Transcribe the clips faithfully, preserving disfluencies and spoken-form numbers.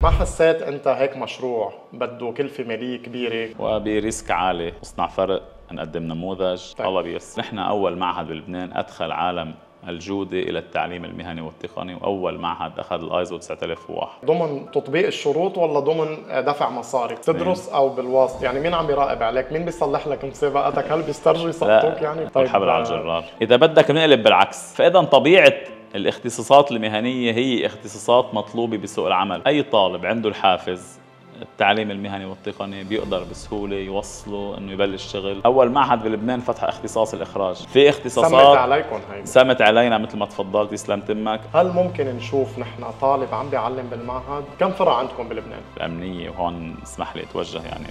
ما حسيت انت هيك مشروع بده كلفه ماليه كبيره وبريسك عالي نصنع فرق، نقدم نموذج؟ طيب. الله بيسر. نحن اول معهد بلبنان ادخل عالم الجودة إلى التعليم المهني والتقني، وأول معهد أخذ الآيزو تسعة آلاف وواحد. ضمن تطبيق الشروط ولا ضمن دفع مصاري؟ تدرس أو بالواسطة؟ يعني مين عم يراقب عليك؟ مين بيصلح لك مسابقاتك؟ هل بيسترجوا يسقطوك يعني؟ طيب الحبل على الجرار. إذا بدك بنقلب بالعكس، فإذا طبيعة الاختصاصات المهنية هي اختصاصات مطلوبة بسوق العمل. أي طالب عنده الحافز التعليم المهني والتقني بيقدر بسهولة يوصله انه يبلش شغل. اول معهد بلبنان فتح اختصاص الاخراج. في اختصاصات سمت عليكم هيدا، سمت علينا مثل ما تفضلت، يسلم تمك. هل ممكن نشوف نحن طالب عم بيعلم بالمعهد؟ كم فرع عندكم بلبنان؟ الامنية، وهون اسمح لي اتوجه يعني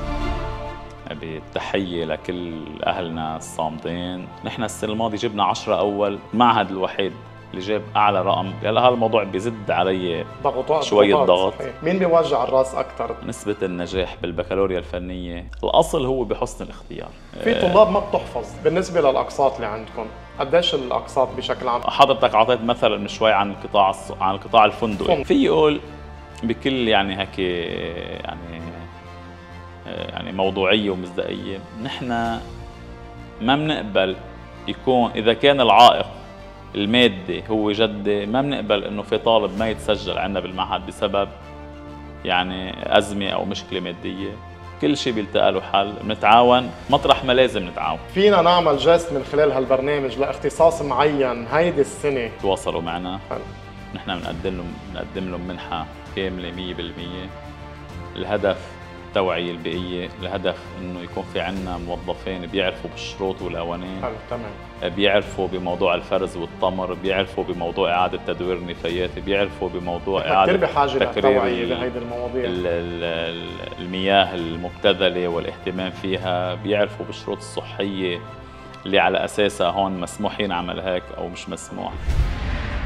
بالتحية لكل اهلنا الصامتين. نحن السنة الماضية جبنا عشرة اول، المعهد الوحيد اللي جاب اعلى رقم. هلا هذا الموضوع بيزد علي ضغوطات شويه ضغط. صحيح. مين بيوجع الراس اكثر؟ نسبه النجاح بالبكالوريا الفنيه، الاصل هو بحسن الاختيار. في طلاب ما بتحفظ. بالنسبه للاقساط اللي عندكم قديش الاقساط بشكل عام؟ حضرتك اعطيت مثلا من شوي عن القطاع عن القطاع الفندقي. في يقول بكل يعني هيك يعني يعني موضوعيه ومصداقيه، نحن ما بنقبل يكون اذا كان العائق المادي هو جدي، ما بنقبل انه في طالب ما يتسجل عندنا بالمعهد بسبب يعني ازمه او مشكله ماديه. كل شيء بيلتقى له حل، بنتعاون مطرح ما لازم نتعاون. فينا نعمل جست من خلال هالبرنامج لاختصاص معين هيدي السنه تواصلوا معنا، حل. نحن بنقدم لهم بنقدم لهم منحه كامله مية بالمية. الهدف التوعية البيئية، الهدف انه يكون في عندنا موظفين بيعرفوا بالشروط والقوانين، حلو تمام، بيعرفوا بموضوع الفرز والتمر، بيعرفوا بموضوع إعادة تدوير النفايات، بيعرفوا بموضوع إعادة كثير بحاجة للتوعية بهيدي المواضيع، المياه المبتذلة والاهتمام فيها، بيعرفوا بالشروط الصحية اللي على أساسها هون مسموحين عمل هيك أو مش مسموح.